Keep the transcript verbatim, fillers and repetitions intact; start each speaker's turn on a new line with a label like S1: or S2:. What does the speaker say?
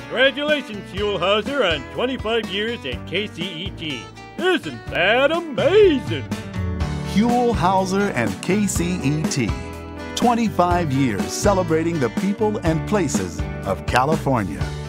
S1: Congratulations, Huell Howser, on twenty-five years at K C E T. Isn't that amazing?
S2: Huell Howser and K C E T. twenty-five years celebrating the people and places of California.